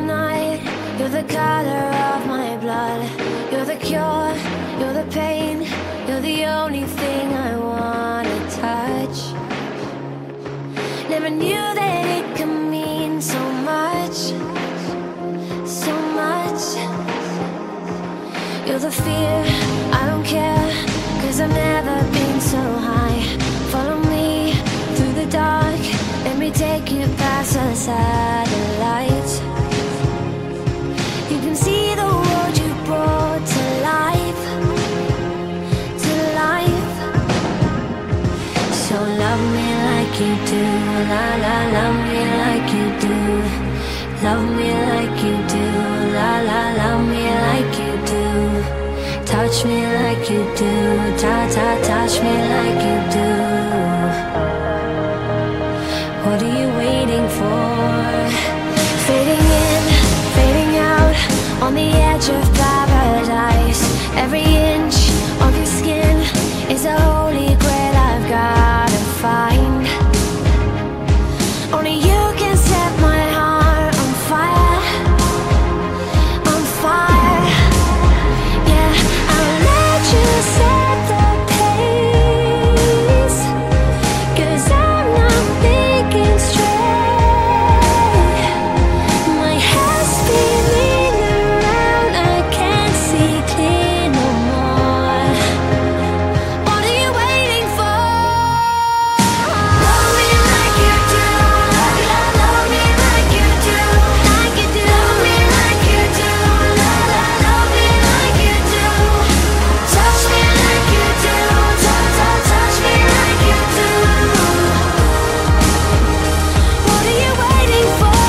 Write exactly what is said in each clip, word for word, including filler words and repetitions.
night, you're the color of my blood. You're the cure, you're the pain, you're the only thing I wanna touch. Never knew that it could mean so much, so much. You're the fear, I don't care, cause I've never been so high. Follow me through the dark, let me take you past the satellites. You can see the world you brought to life, to life. So love me like you do, la la, love me like you do. Love me like you do, la la, love me like you do. Touch me like you do, ta ta, touch me like you do. What are you waiting for? Fading in, fading out, on the edge of paradise. Every inch of your skin is a holy grail I've gotta find. Only you can set my heart on fire, on fire. Yeah, I'll let you set the pace, cause I'm not thinking straight. My head's spinning around, I can't see clear no more. What are you waiting for? Love me like you do, love, love, love me like you do, like you do. Love me like you do, love, love, love me like you do. Touch me like you do, touch, touch, touch me like you do. What are you waiting for?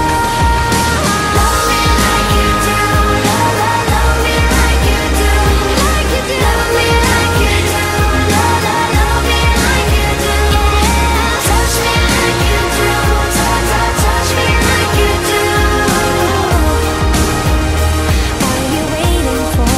Love me like you do, love, love, love me like you do, like you do. Love me like you do, love, love, love me like you do. Touch me like you do, touch, touch, touch me like you do. What are you waiting for?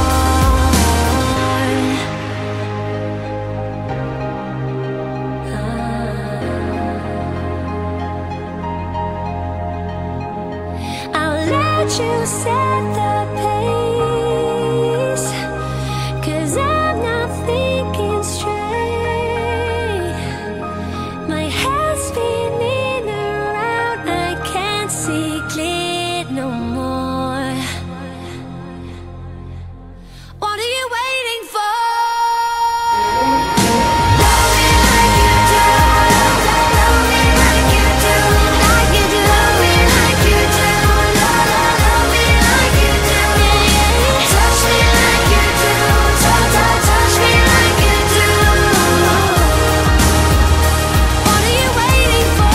I'll let you set the pace, cause I'm not thinking straight. My head's spinning around, I can't see clear no more. What are you waiting for? Love me like you do, love, love, love me like you do, like you do. Love me like you do, love, love, love me like you do. Touch me like you do, touch, touch, touch me like you do. What are you waiting for?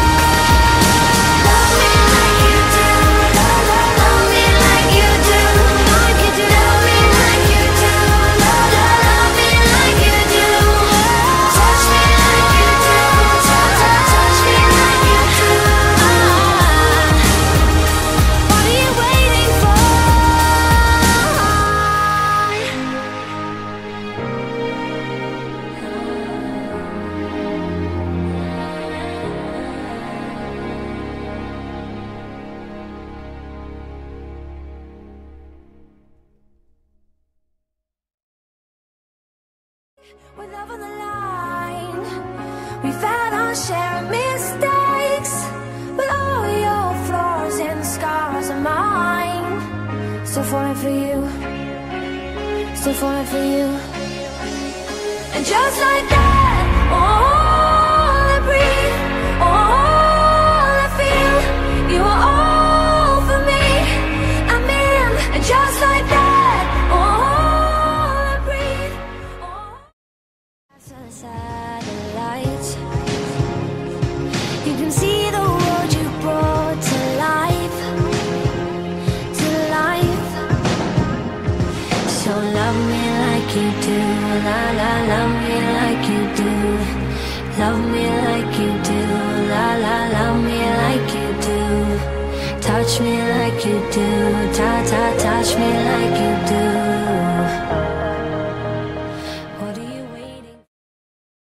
Love me like you do, love, love, love me like you do, like you do. Love me like you do, love, love, love me like you do. Touch me like you do, touch, touch, touch me like you do. What are you waiting for? With love on the line, we've had our share of mistakes, but all your flaws and scars are mine. Still falling for you, still falling for you. And just like that, all I breathe, all I feel, you are all for me. I'm in, and just like that, all I breathe, all satellites. You can see the world you brought to life, to life. So love me like you do, la la, love me like you do. Love me like you do, la la, love me like you do. Touch me like you do, ta ta, touch me like you do.